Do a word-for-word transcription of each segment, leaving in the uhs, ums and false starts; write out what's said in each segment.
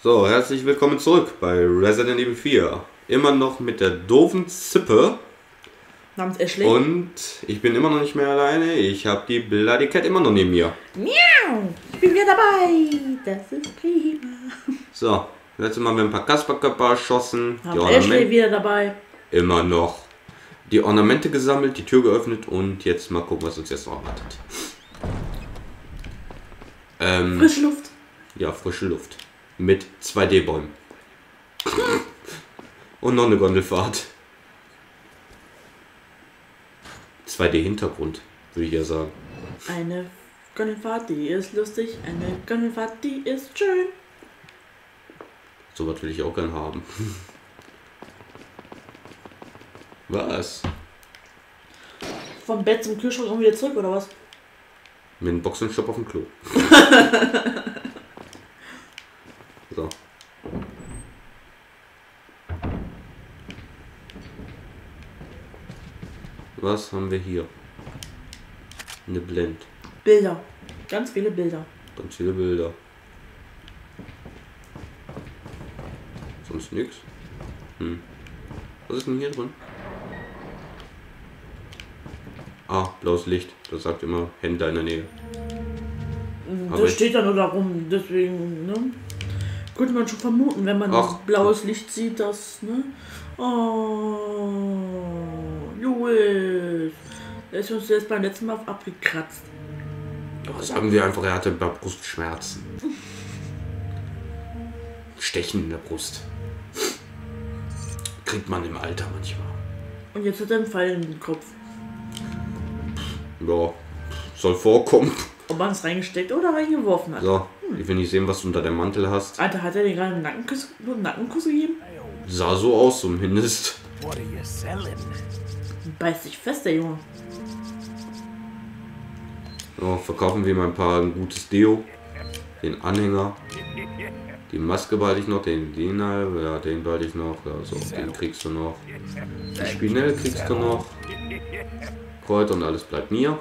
So, herzlich willkommen zurück bei Resident Evil vier. Immer noch mit der doofen Zippe. Namens Ashley. Und ich bin immer noch nicht mehr alleine. Ich habe die Bloody Cat immer noch neben mir. Miau! Ich bin wieder dabei. Das ist prima. So, letztes Mal haben wir ein paar Kasperkörper erschossen. Haben Ashley wieder dabei. Immer noch. Die Ornamente gesammelt, die Tür geöffnet und jetzt mal gucken, was uns jetzt noch erwartet. Ähm, Frische Luft. Ja, frische Luft. Mit zwei D-Bäumen. Und noch eine Gondelfahrt. zwei D-Hintergrund, würde ich ja sagen. Eine Gondelfahrt, die ist lustig. Eine Gondelfahrt, die ist schön. So was will ich auch gern haben. Was? Vom Bett zum Kühlschrank und wieder zurück, oder was? Mit einem Boxenstopp auf dem Klo. So. Was haben wir hier? Eine Blend. Bilder. Ganz viele Bilder. Ganz viele Bilder. Sonst nichts. Hm. Was ist denn hier drin? Ah, blaues Licht. Das sagt immer Händler in der Nähe. Das Aber steht da nur darum, deswegen, ne? Könnte man schon vermuten, wenn man Ach. blaues Licht sieht, dass, ne? Oh, Louis. Der ist uns jetzt beim letzten Mal abgekratzt. Doch, sagen wir einfach, er hatte ein paar Brustschmerzen. Stechen in der Brust. Kriegt man im Alter manchmal. Und jetzt hat er einen Pfeil in den Kopf. Ja, soll vorkommen. Ob man es reingesteckt oder reingeworfen hat. So, ich will nicht sehen, was du unter dem Mantel hast. Alter, hat er dir gerade einen Nackenkuss, nur einen Nackenkuss gegeben? Sah so aus, zumindest. Beißt sich fest, der Junge. So, verkaufen wir mal ein paar ein gutes Deo. Den Anhänger. Die Maske behalte ich noch, den Diener, ja, den behalte ich noch. Also, den kriegst du noch. Die Spinelle kriegst du noch. Kräuter und alles bleibt mir.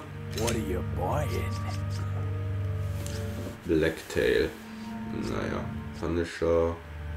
Blacktail. Naja, Punisher.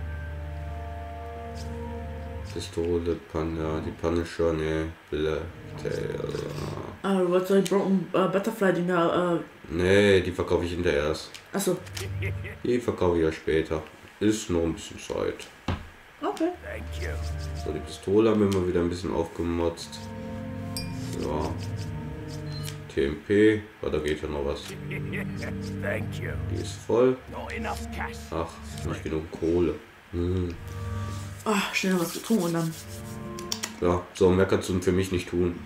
Pistole, Pan, ja, die Punisher, ne, Blacktail. Ah, du wolltest die Broken äh, Butterfly-Dinger, äh... Ne, die verkaufe ich hinterher erst. Achso. Die verkaufe ich ja später. Ist noch ein bisschen Zeit. Okay. So, die Pistole haben wir mal wieder ein bisschen aufgemotzt. Ja. T M P, oh, da geht ja noch was. Die ist voll. Ach, nicht genug Kohle. Hm. Ah, schnell was getrunken und dann... Ja, so mehr kannst du für mich nicht tun.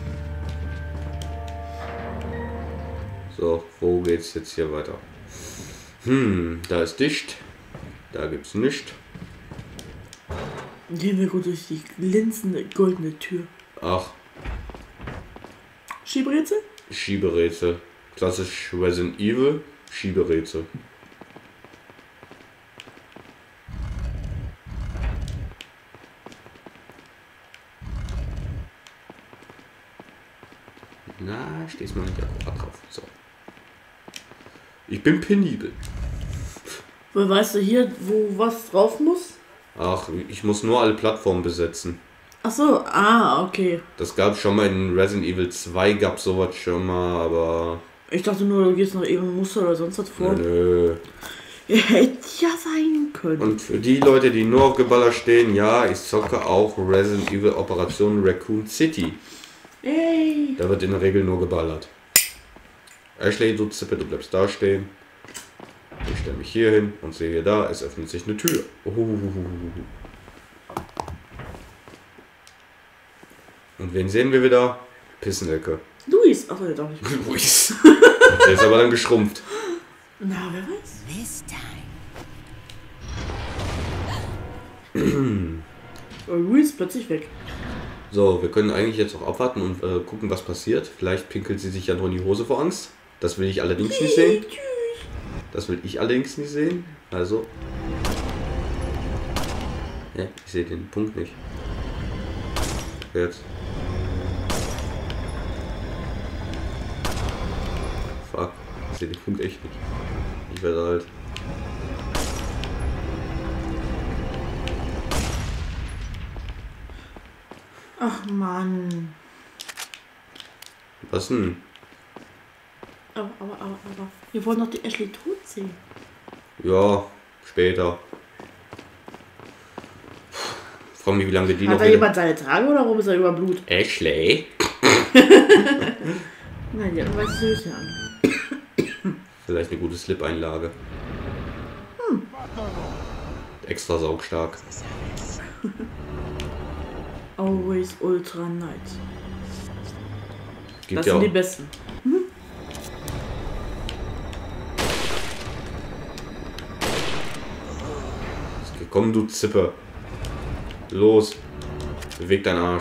So, wo geht's jetzt hier weiter? Hm, da ist dicht. Da gibt's nichts. Gehen wir gut durch die glänzende goldene Tür. Ach, Schieberätsel? Schieberätsel. Klassisch Resident Evil. Schieberätsel. Na, stehst mal nicht akkurat drauf. So. Ich bin penibel. Wo weißt du hier, wo was drauf muss? Ach, ich muss nur alle Plattformen besetzen. Ach so, ah, okay. Das gab schon mal in Resident Evil zwei, gab sowas schon mal, aber... Ich dachte nur, du gehst noch eben Muster oder sonst was vor. Nö. Hätte ja sein können. Und für die Leute, die nur auf Geballer stehen, ja, ich zocke auch Resident Evil Operation Raccoon City. Hey. Da wird in der Regel nur geballert. Ashley, du Zippe, du bleibst da stehen. Ich stelle mich hier hin und sehe da, es öffnet sich eine Tür. Uhuhuhuhu. Und wen sehen wir wieder? Pissenecke. Luis. Achso, jetzt auch nicht. Luis. Der ist aber dann geschrumpft. Na, wer weiß. Oh, Luis ist plötzlich weg. So, wir können eigentlich jetzt auch abwarten und äh, gucken, was passiert. Vielleicht pinkelt sie sich ja nur in die Hose vor Angst. Das will ich allerdings nicht sehen. Das will ich allerdings nicht sehen. Also. Ja, ich sehe den Punkt nicht. Jetzt. Fuck. Ich sehe den Punkt echt nicht. Ich werde halt. Ach Mann. Was denn? Aber, aber, aber, aber. Wir wollen doch die Ashley tot sehen. Ja, später. Frag mich, wie lange wir die Hat noch... da jemand seine Tage oder warum ist er über Blut? Ashley? Nein, die hat ein weißes Höschen an. Vielleicht eine gute Slip-Einlage. Hm. Extra saugstark. Always Ultra Night. Gibt Das ja sind auch, die besten. komm, du Zippe. Los. Beweg deinen Arsch.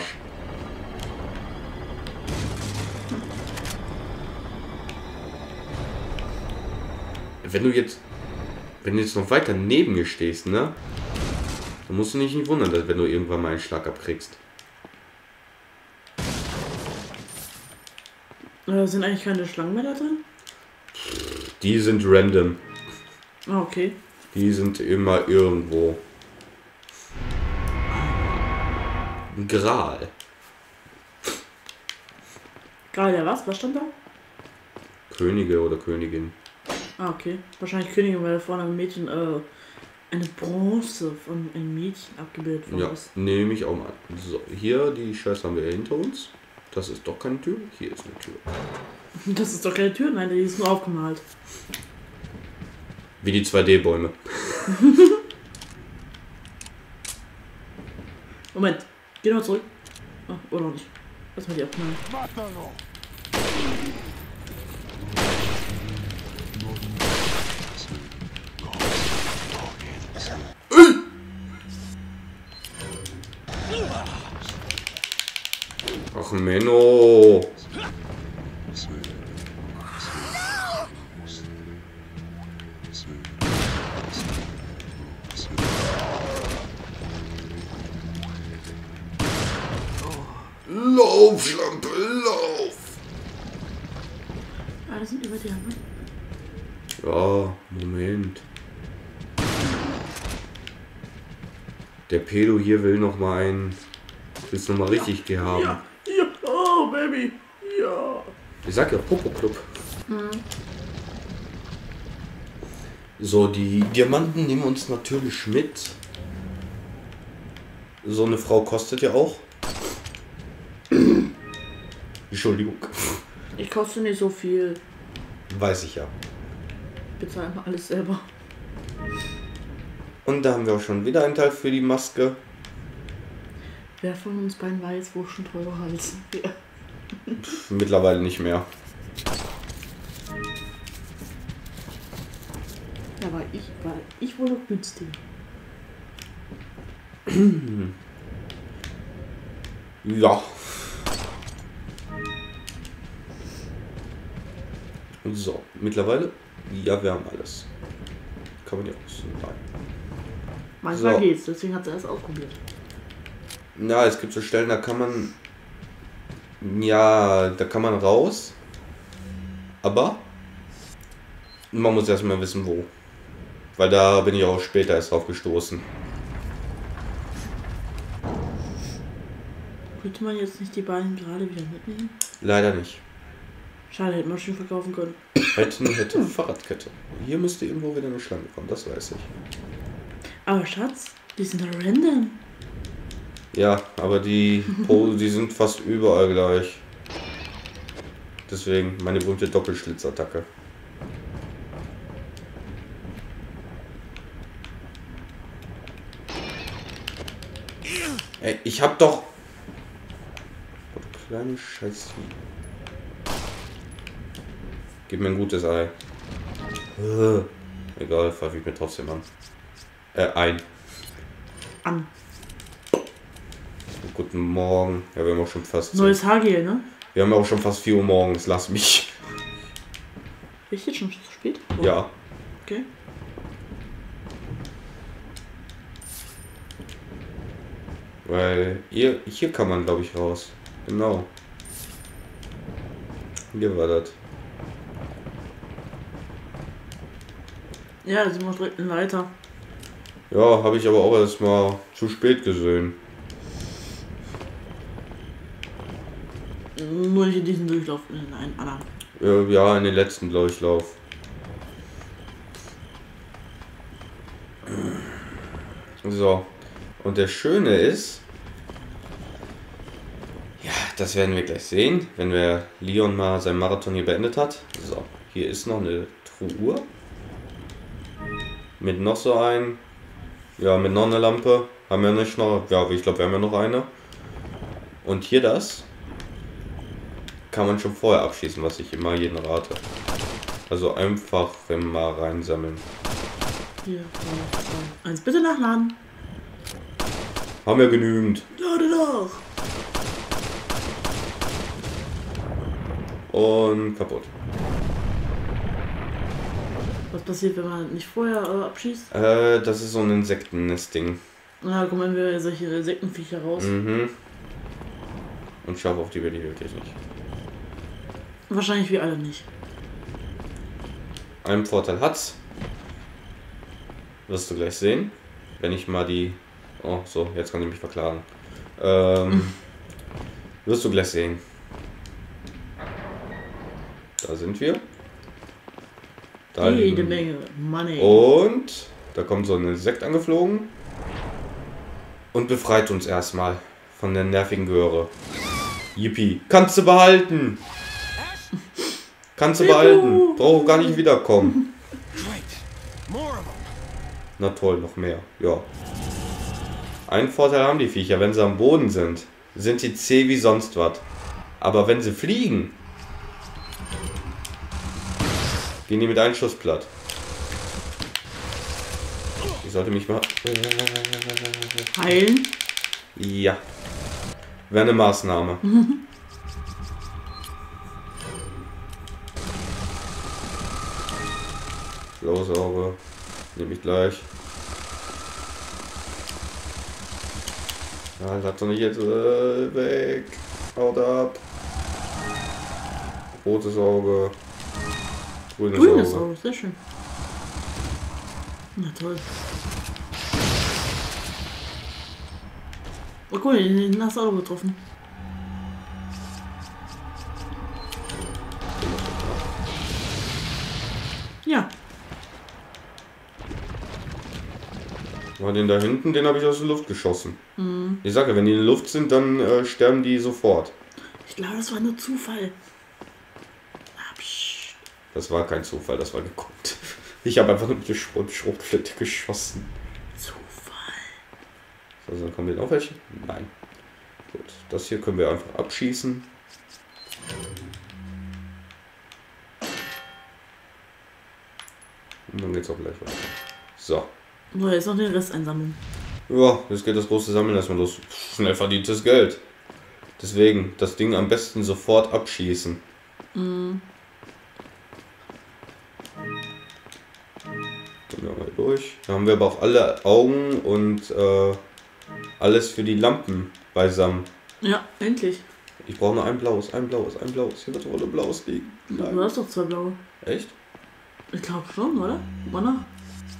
Wenn du jetzt... Wenn du jetzt noch weiter neben mir stehst, ne? Dann musst du dich nicht wundern, dass wenn du irgendwann mal einen Schlag abkriegst. Äh, sind eigentlich keine Schlangen mehr da drin? Die sind random. Ah, okay. Die sind immer irgendwo. Ein Gral. Gerade der was? Was stand da? Könige oder Königin. Ah, okay. Wahrscheinlich Königin, weil da vorne ein Mädchen, äh, eine Bronze von einem Mädchen abgebildet worden Ja, ist. nehme ich auch mal. So, hier, die Scheiße haben wir hinter uns. Das ist doch keine Tür. Hier ist eine Tür. Das ist doch keine Tür, nein, die ist nur aufgemalt. Wie die zwei D-Bäume. Moment, geh noch zurück. Ah, oder noch nicht. Lass mal die abknallen. Ach, Menno. Lauf, Schlampe, lauf! Ah, das sind über dir, ne? Ja, Moment. Der Pedo hier will noch mal einen... Willst noch mal richtig gehaben. Ja, ja, oh, Baby, ja. Ich sag ja Popo-Club. Mhm. So, die Diamanten nehmen uns natürlich mit. So eine Frau kostet ja auch. Entschuldigung. Ich koste nicht so viel. Weiß ich ja. Ich bezahle immer alles selber. Und da haben wir auch schon wieder einen Teil für die Maske. Wer von uns beiden weiß, wo schon teurer als wir? Pff, mittlerweile nicht mehr. Ja, war ich, war ich wohl noch günstig. Ja. So, mittlerweile, ja, wir haben alles. Kann man ja auch so sagen. Manchmal So. geht's, deswegen hat sie erst ausprobiert. Ja, es gibt so Stellen, da kann man, ja, da kann man raus, aber man muss erstmal wissen, wo. Weil da bin ich auch später erst drauf gestoßen. Könnte man jetzt nicht die beiden gerade wieder mitnehmen? Leider nicht. Schade, hätte man schon verkaufen können. Hätten, hätte Fahrradkette. Hier müsste irgendwo wieder eine Schlange kommen, das weiß ich. Aber Schatz, die sind doch random. Ja, aber die, oh, die sind fast überall gleich. Deswegen meine berühmte Doppelschlitzattacke. Ey, ich hab doch... Oh, du kleine Scheiße. Gib mir ein gutes Ei. Äh, egal, pfeife ich mir trotzdem an. Äh, ein. An. Guten Morgen. Ja, wir haben auch schon fast... Neues Haargel, ne? Wir haben auch schon fast vier Uhr morgens. Lass mich. Ist jetzt schon zu spät? Oh. Ja. Okay. Weil hier, hier kann man, glaube ich, raus. Genau. Hier war das. Ja, da sind wir direkt eine Leiter. Ja, habe ich aber auch erst mal zu spät gesehen. Nur nicht in diesem Durchlauf, in einen anderen. Äh, ja, in den letzten Durchlauf. So. Und der Schöne ist, ja, das werden wir gleich sehen, wenn wir Leon mal seinen Marathon hier beendet hat. So, hier ist noch eine Truhe. Mit noch so ein, ja, mit noch eine Lampe. Haben wir nicht noch, ja, ich glaube, wir haben ja noch eine. Und hier das kann man schon vorher abschießen, was ich immer jeden rate. Also einfach mal reinsammeln. Hier, zwei, zwei. Eins bitte nachladen. Haben wir genügend. Lade doch. Und kaputt. Was passiert, wenn man nicht vorher äh, abschießt? Äh, das ist so ein Insektennest-Ding. Na, kommen wir solche Insektenviecher raus. Mhm. Und scharf auf die werde ich wirklich nicht. Wahrscheinlich wir alle nicht. Einen Vorteil hat's. Wirst du gleich sehen. Wenn ich mal die... Oh, so, jetzt kann ich mich verklagen. Ähm, mhm. Wirst du gleich sehen. Da sind wir. Da jede Menge Money. Und da kommt so ein Insekt angeflogen. Und befreit uns erstmal von der nervigen Göre. Yippie. Kannst du behalten. Kannst du behalten. Brauche gar nicht wiederkommen. Na toll, noch mehr. Ja. Einen Vorteil haben die Viecher. Wenn sie am Boden sind, sind sie zäh wie sonst was. Aber wenn sie fliegen, gehen die mit einem Schuss platt. Ich sollte mich mal... heilen? Ja. Wäre eine Maßnahme. Blausauge. Nehme ich gleich. Ja, das doch nicht jetzt äh, weg. Haut ab. Rotes Auge. Grünes, Grünes Auge. Auge, sehr schön. Na toll. Oh cool, den hast du auch getroffen. Ja. War den da hinten, den habe ich aus der Luft geschossen. Mhm. Ich sage, wenn die in der Luft sind, dann äh, sterben die sofort. Ich glaube, das war nur Zufall. Ah, psch. Das war kein Zufall, das war geguckt. Ich habe einfach nur mit der Schrot Schrotflinte geschossen. Zufall. Also dann kommen wir noch welche? Nein. Gut, das hier können wir einfach abschießen. Und dann geht's auch gleich weiter. So. So, jetzt noch den Rest einsammeln. Ja, jetzt geht das große Sammeln erstmal los. Schnell verdientes Geld. Deswegen, das Ding am besten sofort abschießen. Mhm. Gehen wir mal durch. Da haben wir aber auch alle Augen und äh, alles für die Lampen beisammen. Ja, endlich. Ich brauche nur ein blaues, ein blaues, ein blaues. Hier wird doch alle blaues liegen. Nein. Du hast doch zwei blaue. Echt? Ich glaube schon, oder? Guck mal nach.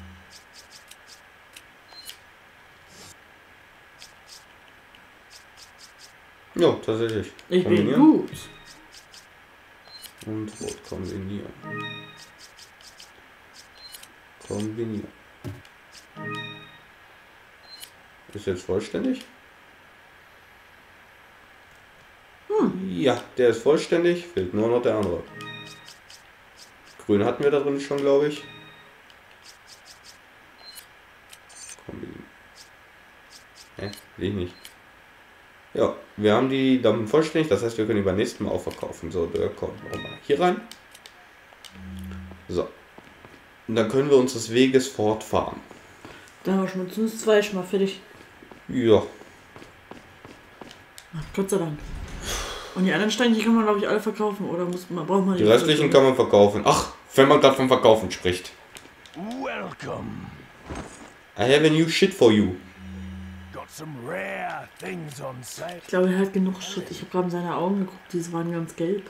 Ja, tatsächlich. Ich bin gut. Und rot kombinieren. Kombinieren. Ist jetzt vollständig? Hm. Ja, der ist vollständig. Fehlt nur noch der andere. Grün hatten wir da drin schon, glaube ich. Kombinieren. Hä? Will ich nicht. Ja, wir haben die Lampen vollständig, das heißt, wir können die beim nächsten Mal auch verkaufen. So, der kommt auch mal hier rein. So. Und dann können wir uns des Weges fortfahren. Da haben wir schon mal zumindest zwei schon mal fertig. Ja. Ach, Gott sei Dank. Und die anderen Steine, die kann man, glaube ich, alle verkaufen. Oder muss man, braucht man die, die restlichen kann man verkaufen. Ach, wenn man gerade vom Verkaufen spricht. Welcome. I have a new shit for you. Some rare things on sale. Ich glaube, er hat genug Shit. Ich habe gerade in seine Augen geguckt, die waren ganz gelb.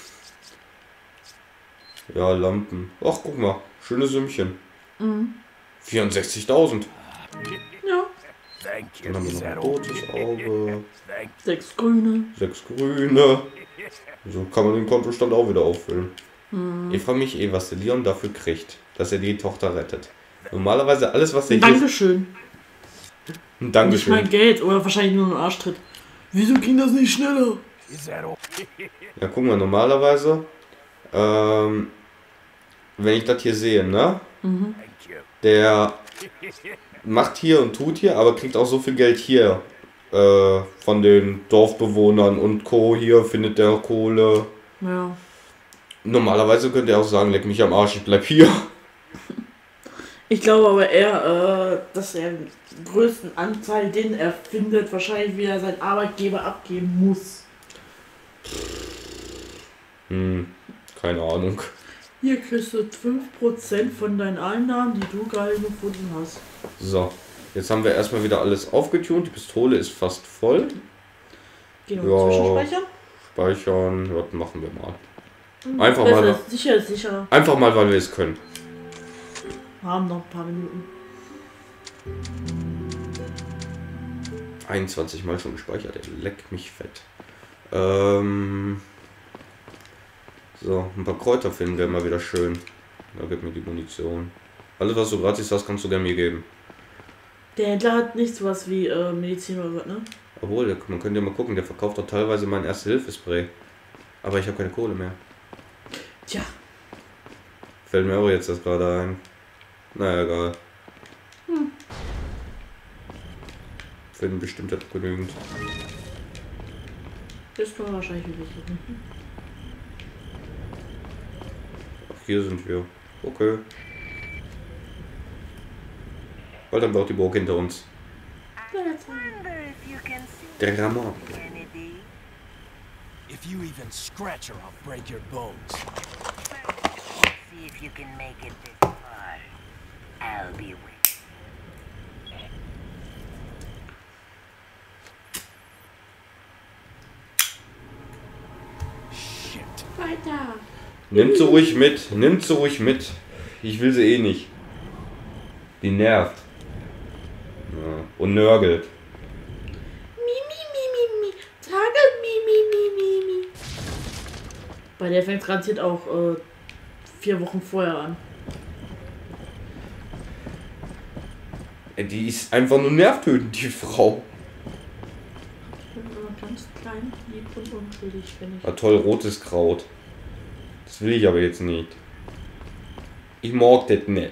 Ja, Lampen. Ach, guck mal. Schöne Sümmchen. Mhm. vierundsechzigtausend. Ja. Thank you. Dann haben wir Is noch ein that all? rotes Auge. Thank Sechs grüne. Sechs grüne. So kann man den Kontostand auch wieder auffüllen. Hm. Ich frage mich eh, was der Leon dafür kriegt, dass er die Tochter rettet. Normalerweise alles, was der hier... Dankeschön. Ein Dankeschön. Nicht mal Geld oder wahrscheinlich nur einen Arschtritt. Wieso ging das nicht schneller? Is that all? Ja, guck mal, normalerweise, ähm, wenn ich das hier sehe, ne? Mhm. Thank you. Der macht hier und tut hier, aber kriegt auch so viel Geld hier äh, von den Dorfbewohnern und Co. Hier findet der Kohle. Ja. Normalerweise könnte er auch sagen, leck mich am Arsch, ich bleib hier. Ich glaube aber eher, äh, dass er den größten Anteil, den er findet, wahrscheinlich wieder sein Arbeitgeber abgeben muss. Hm, keine Ahnung. Hier kriegst du fünf Prozent von deinen Einnahmen, die du geil gefunden hast. So, jetzt haben wir erstmal wieder alles aufgetunt. Die Pistole ist fast voll. Gehen wir Ja. Zwischenspeichern? Speichern, was machen wir mal? Hm, Einfach besser mal- ist sicher ist sicher. Einfach mal, weil wir es können. Wir haben noch ein paar Minuten. einundzwanzig Mal schon gespeichert, ey. Leck mich fett. Ähm... So, ein paar Kräuter finden wäre mal wieder schön. Da gib mir die Munition. Alles, was du gratis hast, kannst du gerne mir geben. Der Händler hat nicht sowas wie äh, Medizin oder was, ne? Obwohl, der, man könnte ja mal gucken, der verkauft doch teilweise mein Erste-Hilfe-Spray. Aber ich habe keine Kohle mehr. Tja, Fällt mir auch jetzt das gerade ein. Naja, egal. Hm. Finden bestimmt hat genügend. ist nur wahrscheinlich üblich. Ach, hier sind wir. Okay. Bald haben wir auch die Burg hinter uns. wonder if you can see Der Ramon. Kennedy. If you even scratch her, I'll break your bones. See if you can make it this far. I'll be waiting. Shit. Weiter. Nimmt sie ruhig mit. Nimmt sie ruhig mit. Ich will sie eh nicht. Die nervt. Ja. Und nörgelt. Mi, mi, mi, mi, mi. Tage, mi, mi, mi, mi, mi. Bei der fängt garantiert auch äh, vier Wochen vorher an. Ey, die ist einfach nur nervtötend, die Frau. Ich bin immer ganz klein, lieb und unschuldig, wenn ich. Ah, toll, rotes Kraut. Das will ich aber jetzt nicht. Ich mag das nicht.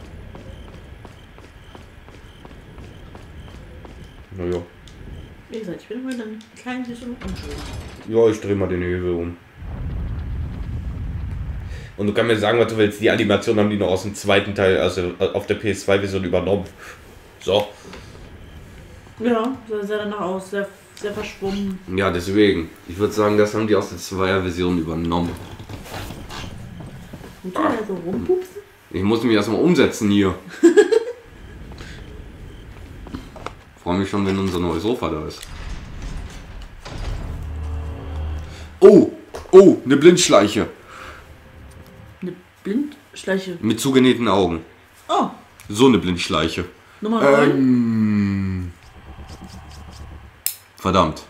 Naja. Wie gesagt, ich bin immer dann klein, süß und unschuldig. Ja, ich drehe mal den Hebel um. Und du kannst mir sagen, was du willst. Die Animation haben die noch aus dem zweiten Teil, also auf der P S zwei Version übernommen. So. Ja, sah sehr danach aus, sehr, sehr verschwommen. Ja, deswegen. Ich würde sagen, das haben die aus der Zweier-Version übernommen. Gut, ah. da so rumpupsen? Ich muss mich erstmal umsetzen hier. Freue mich schon, wenn unser neues Sofa da ist. Oh! Oh! Eine Blindschleiche. Eine Blindschleiche. Mit zugenähten Augen. Oh, So eine Blindschleiche. Nummer neun. Ähm, verdammt.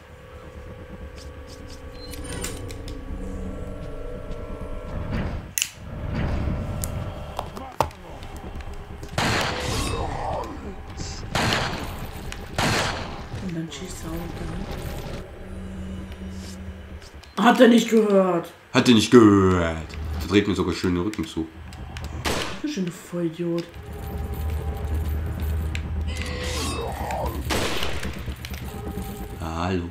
Und dann schießt er auch dann. Hat er nicht gehört. Hat ihr nicht gehört. Der dreht mir sogar schön den Rücken zu. Schön, du Vollidiot. Hallo.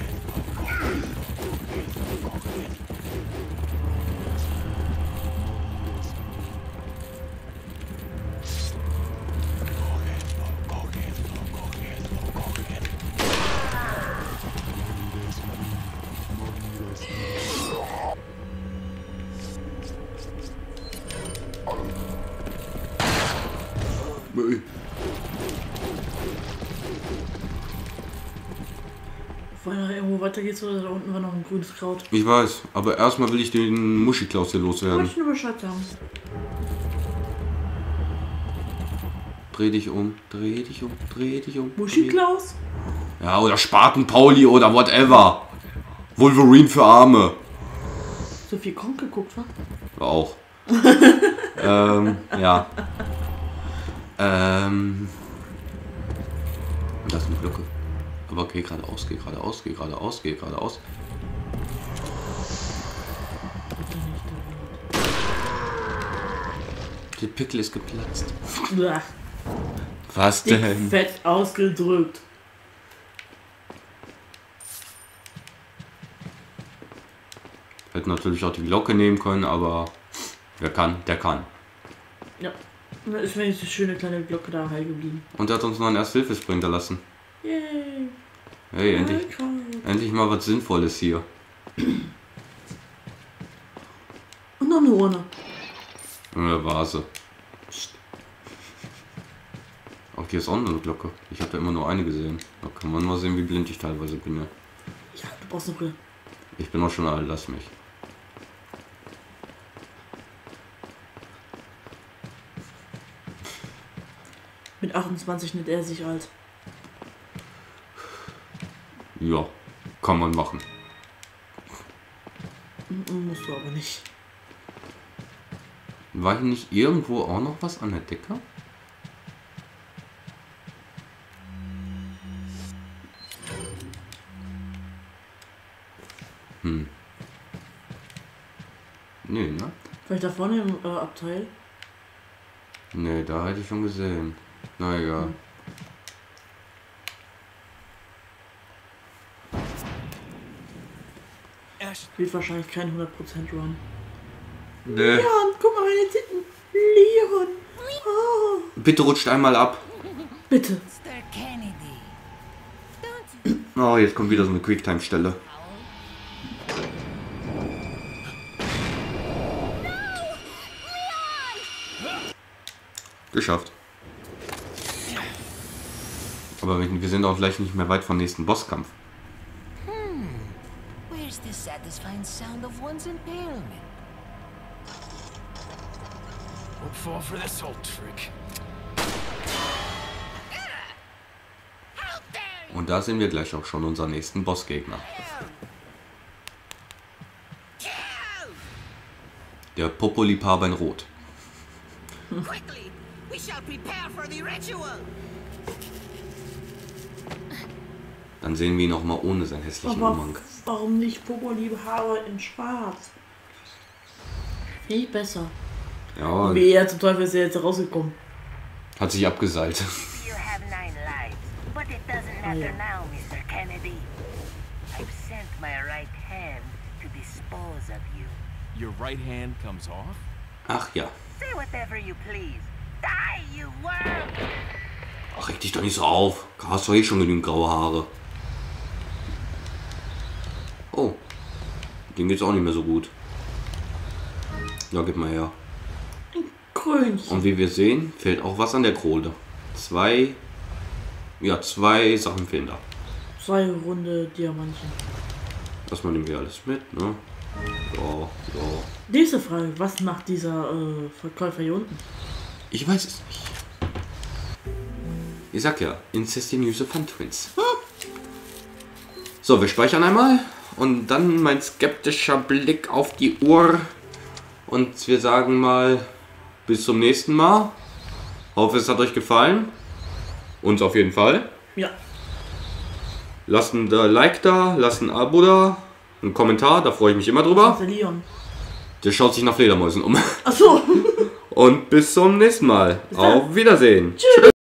Vorher noch irgendwo weiter geht's oder da unten war noch ein grünes Kraut. Ich weiß, aber erstmal will ich den Muschiklaus hier Wollte loswerden. ich nur Bescheid sagen. Dreh dich um, dreh dich um, dreh dich um. Muschi dreh- Klaus? Ja, oder Spaten Pauli oder whatever. Wolverine für Arme. So viel Kronk geguckt, wa? Auch. ähm, ja. Ähm. Und das ist eine Glocke. Aber geh geradeaus, geh geradeaus, geh geradeaus, geh geradeaus. Der Pickel ist geplatzt. Uah, Was dick, denn? fett ausgedrückt. Hätte natürlich auch die Glocke nehmen können, aber wer kann, der kann. Ja. Da ist wenigstens eine schöne kleine Glocke da heil geblieben. Und er hat uns noch einen Erste-Hilfe-Spray hinterlassen. Yay. Hey, endlich, Welcome. endlich mal was Sinnvolles hier. Und noch eine Urne. Eine Vase. Psst. Auch hier ist auch noch eine Glocke. Ich habe da immer nur eine gesehen. Da kann man mal sehen, wie blind ich teilweise bin. Ja. Ja, du brauchst eine Brille. Ich bin auch schon alt, lass mich. Mit achtundzwanzig nennt er sich alt. Ja, kann man machen. Mm, Musst du aber nicht. War hier nicht irgendwo auch noch was an der Decke? Hm. Nee, ne? Vielleicht da vorne im äh, Abteil. Nee, da hätte ich schon gesehen. Na egal. Hm. Wird wahrscheinlich kein hundert Prozent Run. Nee. Leon, guck mal meine Titten. Leon. Oh. Bitte rutscht einmal ab. Bitte. Mister Kennedy. Don't you Oh, jetzt kommt wieder so eine Quicktime-Stelle. Geschafft. Aber wir wir sind auch gleich nicht mehr weit vom nächsten Bosskampf. Where's the satisfying sound of one's impalement? Won't fall for this old trick. Und da sehen wir gleich auch schon unseren nächsten Bossgegner. Der Popolipaber in Rot. Quickly, we shall prepare for the ritual. Dann sehen wir ihn auch mal ohne seinen hässlichen Aber Umhang. warum nicht Popo-Liebhaber in schwarz? Viel besser. Ja, Wie er zum Teufel ist er jetzt rausgekommen. hat sich abgeseilt. You have nine lives, but it doesn't matter Yeah. now, Mister Kennedy. I've sent my right hand to dispose of you. Your right hand comes off? Ach ja. Say whatever you please. Die, you worm! Ach, reg dich doch nicht so auf. Du hast doch eh schon genügend graue Haare. Oh. Dem geht's auch nicht mehr so gut. Ja, gib mal her. Krönchen. Und wie wir sehen, fehlt auch was an der Krone. Zwei. Ja, zwei Sachen fehlen da. Zwei runde Diamantchen. Das man hier alles mit, ne? Ja, ja. Nächste Frage. Was macht dieser äh, Verkäufer hier unten? Ich weiß es nicht. Ich sag ja, incestuöse Fun Twins. So, wir speichern einmal. Und dann mein skeptischer Blick auf die Uhr. Und wir sagen mal, bis zum nächsten Mal. Hoffe, es hat euch gefallen. Uns auf jeden Fall. Ja. Lasst ein Like da, lasst ein Abo da, einen Kommentar, da freue ich mich immer drüber. Der Leon. Der schaut sich nach Fledermäusen um. Achso. Und bis zum nächsten Mal. Bis dann. Auf Wiedersehen. Tschüss.